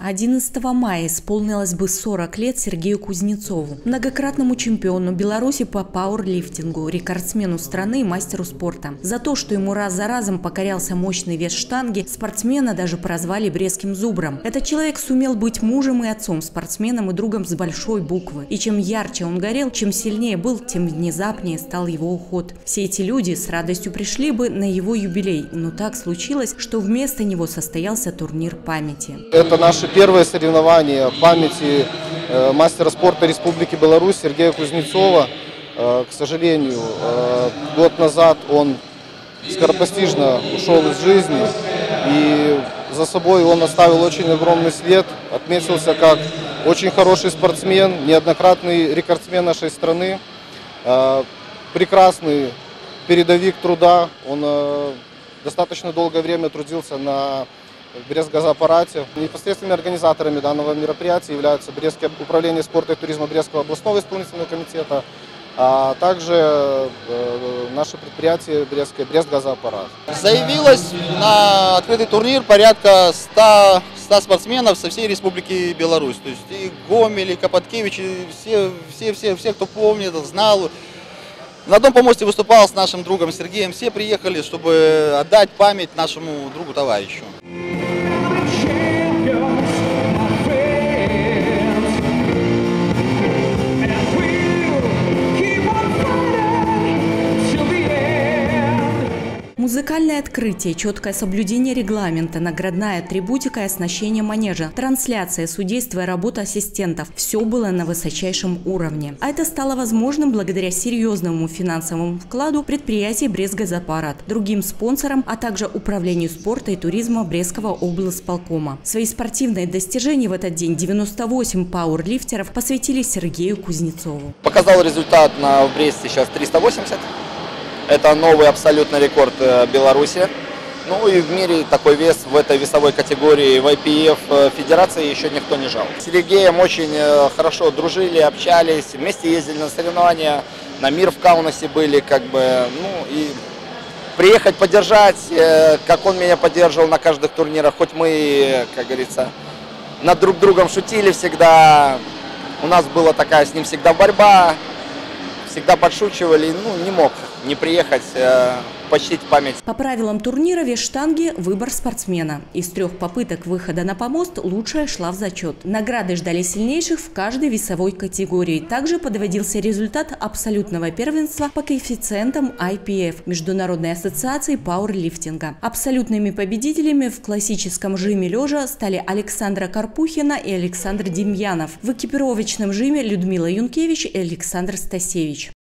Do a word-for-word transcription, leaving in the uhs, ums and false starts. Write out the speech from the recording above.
одиннадцатого мая исполнилось бы сорок лет Сергею Кузнецову, многократному чемпиону Беларуси по пауэрлифтингу, рекордсмену страны и мастеру спорта. За то, что ему раз за разом покорялся мощный вес штанги, спортсмена даже прозвали брестским зубром. Этот человек сумел быть мужем и отцом, спортсменом и другом с большой буквы. И чем ярче он горел, чем сильнее был, тем внезапнее стал его уход. Все эти люди с радостью пришли бы на его юбилей, но так случилось, что вместо него состоялся турнир памяти. Это наше первое соревнование памяти э, мастера спорта Республики Беларусь Сергея Кузнецова. Э, к сожалению, э, год назад он скоропостижно ушел из жизни, и за собой он оставил очень огромный след, отметился как очень хороший спортсмен, неоднократный рекордсмен нашей страны, э, прекрасный передовик труда. Он э, достаточно долгое время трудился на Брестгазоаппарате. Непосредственными организаторами данного мероприятия являются Брестское управление спорта и туризма Брестского областного исполнительного комитета, а также э, наше предприятие Брестское, Брестгазоаппарат. Заявилось на открытый турнир порядка ста спортсменов со всей Республики Беларусь. То есть и Гомель, и Капоткевич, и все, все, все, все, кто помнит, знал. На одном помосте выступал с нашим другом Сергеем. Все приехали, чтобы отдать память нашему другу-товарищу. Музыкальное открытие, четкое соблюдение регламента, наградная атрибутика и оснащение манежа, трансляция, судейство и работа ассистентов – все было на высочайшем уровне. А это стало возможным благодаря серьезному финансовому вкладу предприятия Брестгазоаппарат, другим спонсорам, а также Управлению спорта и туризма Брестского облсполкома. Свои спортивные достижения в этот день девяносто восемь пауэрлифтеров посвятили Сергею Кузнецову. Показал результат на в Бресте сейчас триста восемьдесят. Это новый абсолютный рекорд Беларуси. Ну и в мире такой вес в этой весовой категории в ай пи эф федерации еще никто не жал. С Сергеем очень хорошо дружили, общались, вместе ездили на соревнования, на мир в Каунасе были, как бы, ну и приехать поддержать, как он меня поддерживал на каждых турнирах, хоть мы, как говорится, над друг другом шутили всегда, у нас была такая с ним всегда борьба. Всегда подшучивали, ну, не мог не приехать, э, почтить память. По правилам турнира вес штанги – выбор спортсмена. Из трех попыток выхода на помост лучшая шла в зачет. Награды ждали сильнейших в каждой весовой категории. Также подводился результат абсолютного первенства по коэффициентам ай пи эф – Международной ассоциации пауэрлифтинга. Абсолютными победителями в классическом жиме лежа стали Александра Карпухина и Александр Демьянов. В экипировочном жиме Людмила Юнкевич и Александр Стасевич.